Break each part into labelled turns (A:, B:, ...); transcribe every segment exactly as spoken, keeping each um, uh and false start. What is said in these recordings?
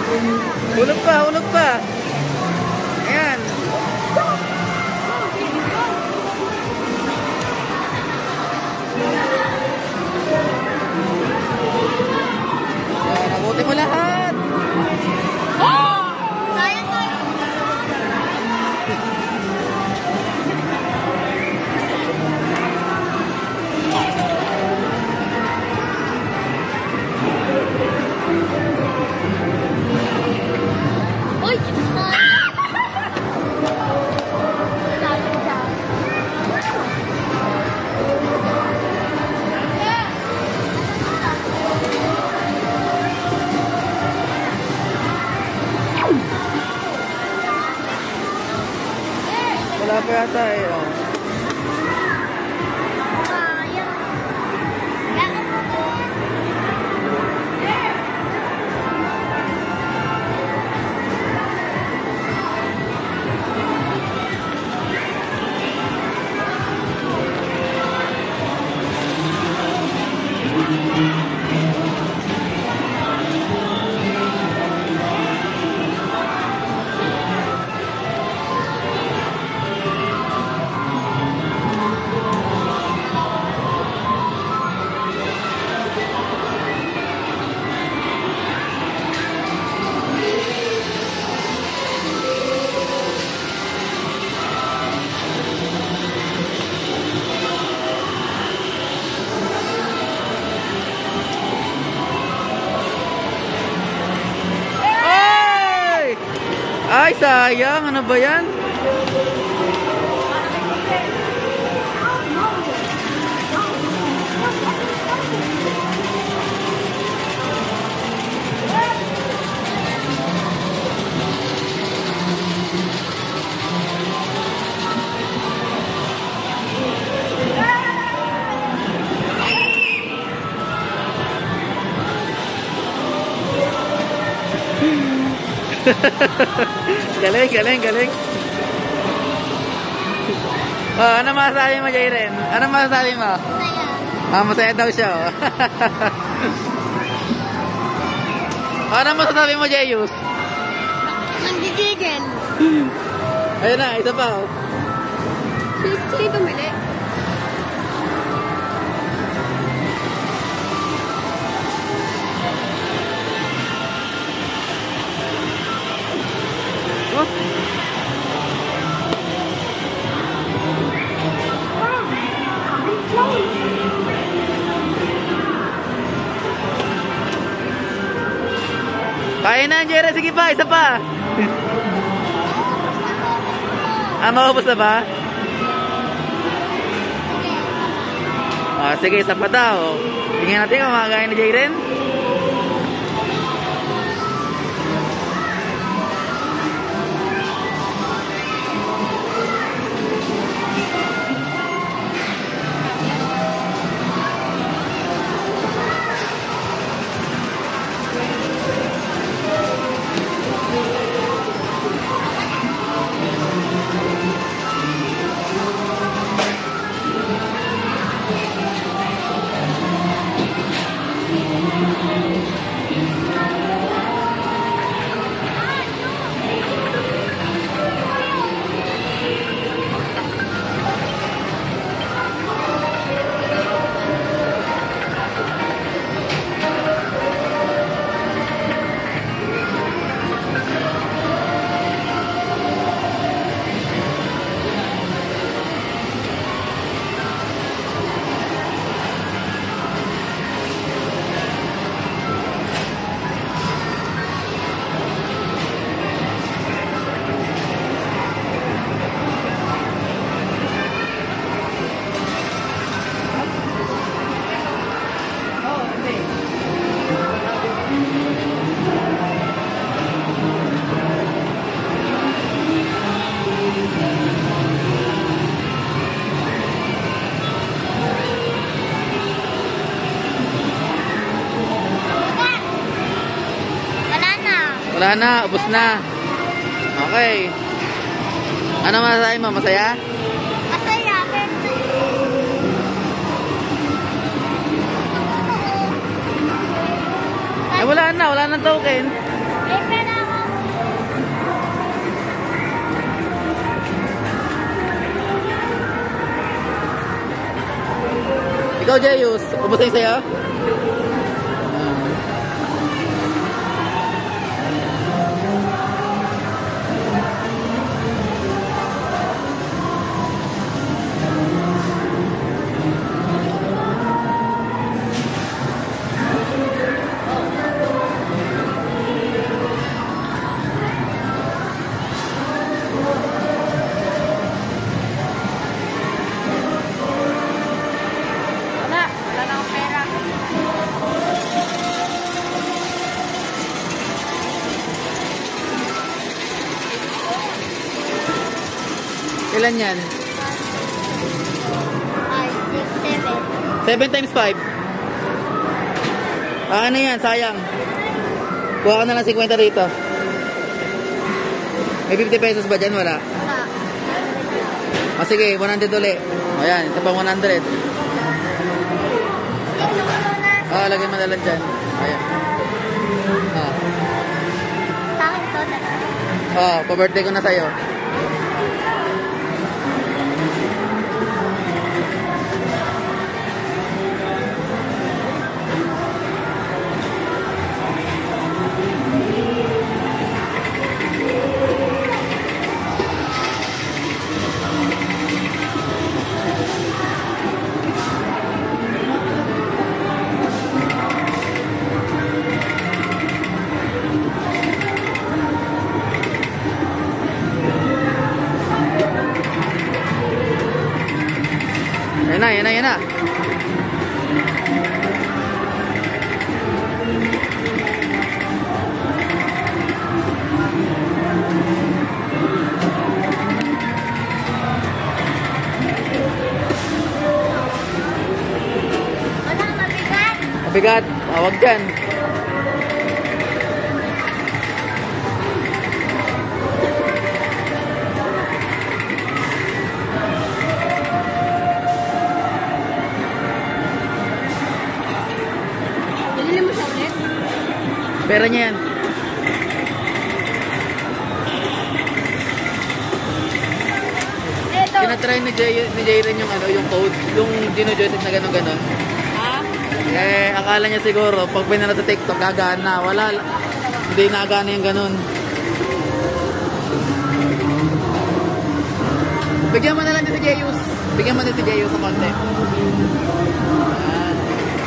A: Hulog pa, hulog pa. Ayan. Ayan, nabuti mo lahat.
B: Sayang nga. Uy!
A: Wala pa yata eh. Oh. Ay, sayang. Ano ba yan? Galing, galing, galing. Oh, ano masasabi mo, Jayren? Ano masasabi mo?
B: Saya.
A: Ah, masaya daw siya. Oh. Ano masasabi mo, Jayus?
B: Nanggigigil.
A: Ayun na, isa pa. Oh.
B: Sino bumili?
A: Oh. Kaya na, Jere. Sige pa, isa pa. Ah, maubos na ba? Ah, sige, isa pa daw. Tingnan natin kung makakain ni Jayren. Wala na, ubos na. Okay. Ano masasabi mo? Masaya?
B: Masaya, pero...
A: Eh, wala na, wala na token.
B: May pera ako.
A: Ikaw, Jeyus, ubos na yung sayo?
B: Wala. Wala na akong pera.
A: Ilan yan?
B: Five, six, seven.
A: seven times five. Ah, ano yan? Sayang. Kuha ka na lang fifty rito. May fifty pesos ba dyan? Wala.
B: Wala.
A: O sige, one hundred ulit. O yan, isa pang one hundred.
B: Ito muna.
A: Ah, lagay mo na lang dyan. Ayan. Ah,
B: Sa akin to, dalawa.
A: oh, pa-birthday ko na sa'yo. Yan na, yan na, yan na.
B: Wala, mabigat.
A: Mabigat. Ah, wag dyan.
B: Bili mo siya ulit?
A: Pera niya yan.
B: Ito.
A: Tinatry ni Jay, ni Jayren yung ano, yung code, yung Gino Joseph na gano'n gano'n.
B: Ha?
A: Eh, akala niya siguro, pag pinanood sa TikTok, gagana. Wala, hindi nagana yung gano'n. Bigyan mo na lang din si Jeyus. Bigyan mo din si Jeyus sa konti. Ayan.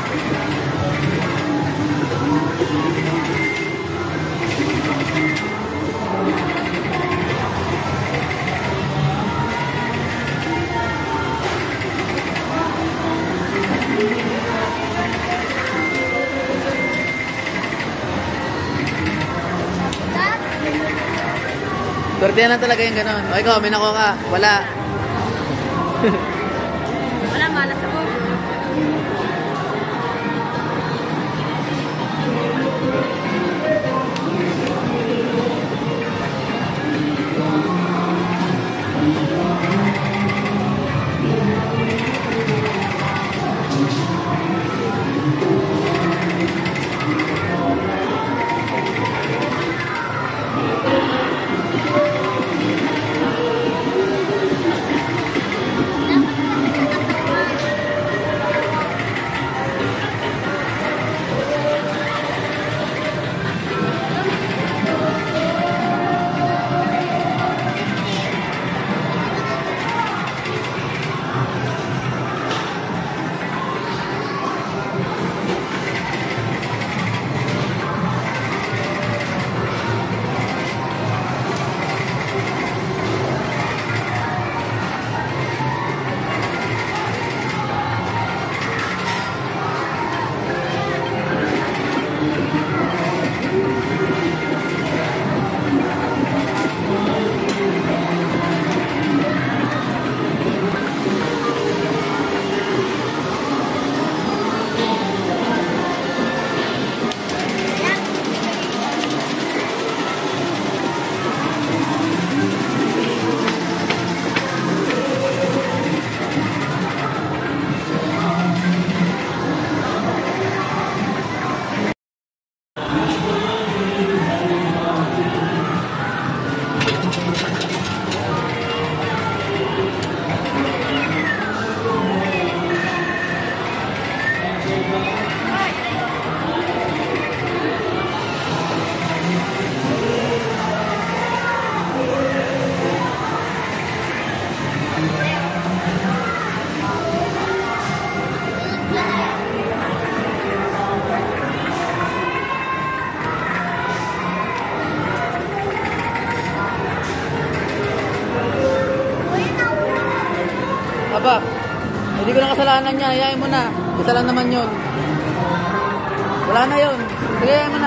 A: Swerte na talaga yung gano'n. O ikaw, may nako ka. Wala.
B: Wala, malas ako.
A: walang kasalanan niya. Ayayin mo na. Isa lang naman yun. Wala na yun. Sige, ayayin mo na.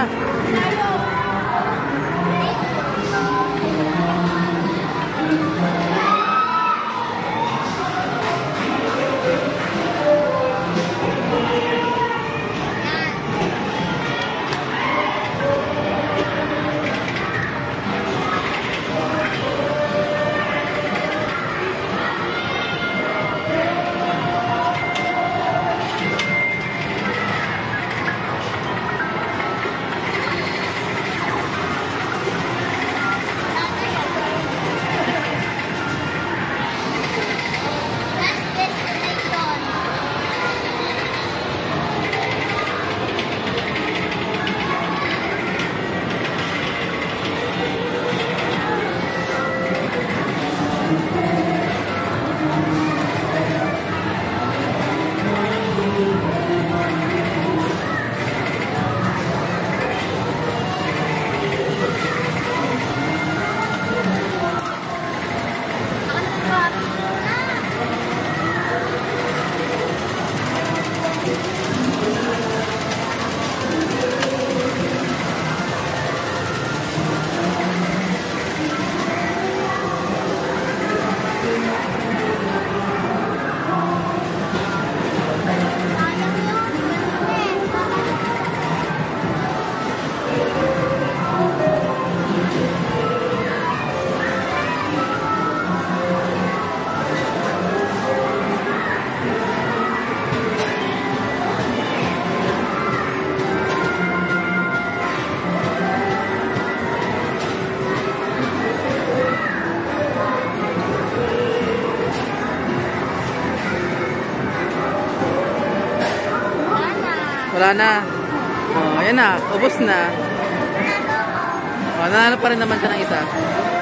A: Wala na. Oh, ayan na. Ubos na. Oh, nanalo pa rin naman siya ng isa.